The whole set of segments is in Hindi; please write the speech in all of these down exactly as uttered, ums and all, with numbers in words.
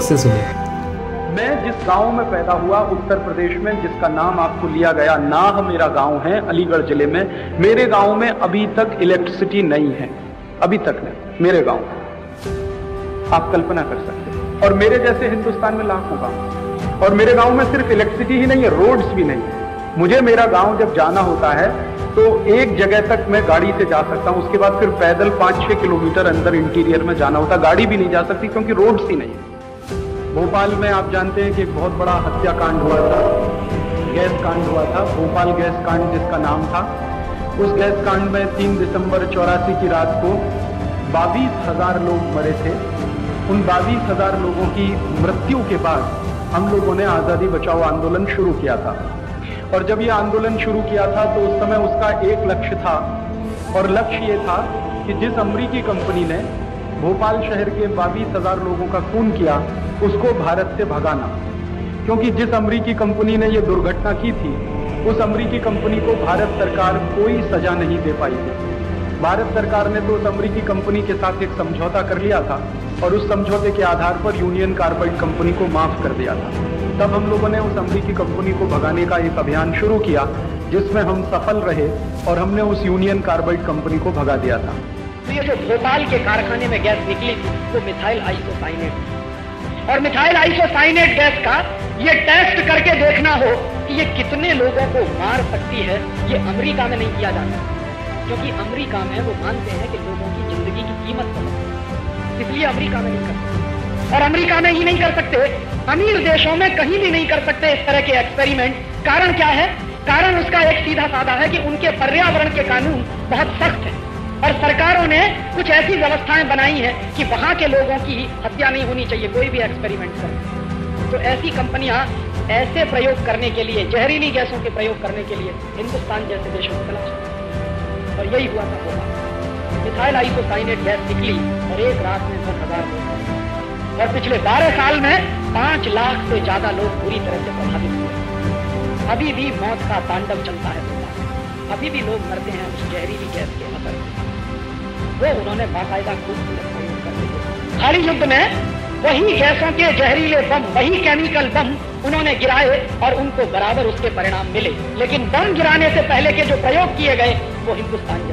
से सुने। मैं जिस गांव में पैदा हुआ उत्तर प्रदेश में, जिसका नाम आपको लिया गया, नाह मेरा गांव है अलीगढ़ जिले में, मेरे गांव में अभी तक इलेक्ट्रिसिटी नहीं है, अभी तक नहीं मेरे गांव में। आप कल्पना कर सकते हैं। और मेरे जैसे हिंदुस्तान में लाखों गांव, और मेरे गांव में सिर्फ इलेक्ट्रिसिटी ही नहीं है, रोड्स भी नहीं है। मुझे मेरा गांव जब जाना होता है तो एक जगह तक मैं गाड़ी से जा सकता हूं, उसके बाद फिर पैदल पांच छह किलोमीटर अंदर इंटीरियर में जाना होता, गाड़ी भी नहीं जा सकती क्योंकि रोड्स ही नहीं है। भोपाल में आप जानते हैं कि एक बहुत बड़ा हत्याकांड हुआ था, गैस कांड हुआ था, भोपाल गैस कांड जिसका नाम था। उस गैस कांड में तीन दिसंबर चौरासी की रात को बाईस हजार लोग मरे थे। उन बाईस हजार लोगों की मृत्यु के बाद हम लोगों ने आजादी बचाओ आंदोलन शुरू किया था। और जब ये आंदोलन शुरू किया था तो उस समय उसका एक लक्ष्य था, और लक्ष्य ये था कि जिस अमरीकी कंपनी ने भोपाल शहर के बाईस हजार लोगों का खून किया उसको भारत से भगाना। क्योंकि जिस अमरीकी कंपनी ने ये दुर्घटना की थी उस अमरीकी कंपनी को भारत सरकार कोई सजा नहीं दे पाई थी। भारत सरकार ने तो उस अमरीकी कंपनी के साथ एक समझौता कर लिया था और उस समझौते के आधार पर यूनियन कार्बाइड कंपनी को माफ कर दिया था। तब हम लोगों ने उस अमरीकी कंपनी को भगाने का एक अभियान शुरू किया जिसमें हम सफल रहे और हमने उस यूनियन कार्बाइड कंपनी को भगा दिया था। तो ये जो भोपाल के कारखाने में गैस निकली थी वो मिथाइल आइसोसाइनेट, और मिथाइल आइसोसाइनेट गैस का ये टेस्ट करके देखना हो कि ये कितने लोगों को मार सकती है, ये अमेरिका में नहीं किया जाता, क्योंकि अमेरिका में वो मानते हैं कि लोगों की जिंदगी की कीमत समझते हैं, इसलिए अमेरिका में नहीं करते। और अमेरिका में ही नहीं कर सकते, अमीर देशों में कहीं भी नहीं कर सकते इस तरह के एक्सपेरिमेंट। कारण क्या है? कारण उसका एक सीधा साधा है कि उनके पर्यावरण के कानून बहुत सख्त हैं और सरकारों ने कुछ ऐसी व्यवस्थाएं बनाई हैं कि वहां के लोगों की हत्या नहीं होनी चाहिए कोई भी एक्सपेरिमेंट करे। तो ऐसी कंपनियां ऐसे प्रयोग करने के लिए, जहरीली गैसों के प्रयोग करने के लिए हिंदुस्तान जैसे देशों को तलाश, और यही हुआ था भोपाल। मिथाइल आइसोसाइनेट गैस निकली और एक रात में दस हजार लोग, और पिछले बारह साल में पांच लाख से ज्यादा लोग पूरी तरह से प्रभावित हुए। अभी भी मौत का तांडव चलता है, अभी भी लोग मरते हैं उस जहरीली गैस के असर में। वो उन्होंने बाकायदा खूबसूरत प्रयोग करते थे। खाली युद्ध में वही गैसों के जहरीले बम, वही केमिकल बम उन्होंने गिराए और उनको बराबर उसके परिणाम मिले। लेकिन बम गिराने से पहले के जो प्रयोग किए गए वो हिंदुस्तान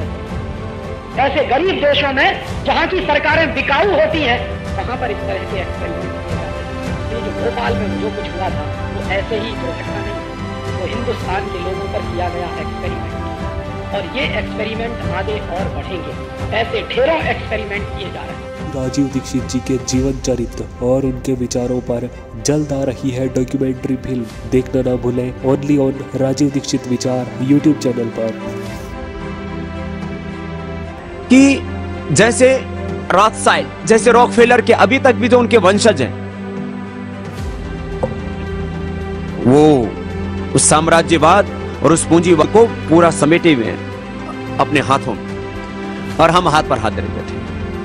जैसे ऐसे गरीब देशों में जहां की सरकारें बिकाऊ होती हैं वहां पर इस तरह के एक्सपेरिमेंट किए जाते हैं। जो भोपाल में जो कुछ हुआ था वो ऐसे ही दुर्घटना नहीं, वो हिंदुस्तान के लोगों पर किया गया एक्सपेरिमेंट, और ये एक्सपेरिमेंट आगे और बढ़ेंगे। ऐसे ढेरों एक्सपेरिमेंट किए जा रहे हैं। राजीव दीक्षित जी के जीवन चरित्र और उनके विचारों पर जल्द आ रही है डॉक्यूमेंट्री फिल्म, देखना ना भूलें ओनली ऑन राजीव दीक्षित विचार यूट्यूब चैनल पर। कि जैसे रॉथसाइल्ड, जैसे रॉकफेलर के अभी तक भी जो उनके वंशज हैं वो उस साम्राज्यवाद और उस पूंजीवाद को पूरा समेटे हुए हैं अपने हाथों में, और हम हाथ पर हाथ धरे बैठे।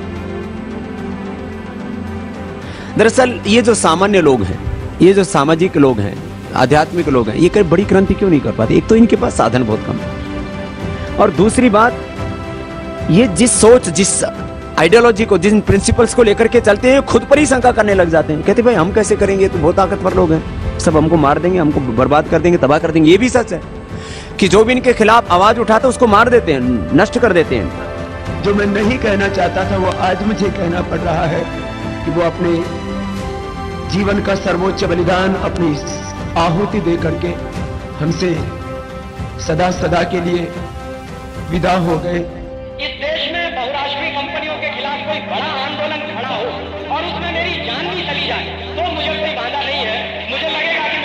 दरअसल ये जो सामान्य लोग हैं, ये जो सामाजिक लोग हैं, आध्यात्मिक लोग हैं, ये कई बड़ी क्रांति क्यों नहीं कर पाते? एक तो इनके पास साधन बहुत कम है, और दूसरी बात ये जिस सोच, जिस आइडियोलॉजी को, जिन प्रिंसिपल्स को लेकर के चलते हैं, खुद पर ही शंका करने लग जाते हैं। कहते भाई हम कैसे करेंगे, तो बहुत ताकतवर लोग हैं, सब हमको मार देंगे, हमको बर्बाद कर देंगे, तबाह कर देंगे। ये भी सच है कि जो भी इनके खिलाफ आवाज उठाते उसको मार देते हैं, नष्ट कर देते हैं। जो मैं नहीं कहना चाहता था वो आज मुझे कहना पड़ रहा है कि वो अपने जीवन का सर्वोच्च बलिदान, अपनी आहुति दे करके हमसे सदा सदा के लिए विदा हो गए। इस देश में बहुराष्ट्रीय कंपनियों के खिलाफ कोई बड़ा आंदोलन खड़ा हो और उसमें मेरी जान भी चली जाए तो मुझे कोई बाधा नहीं है। मुझे लगेगा कि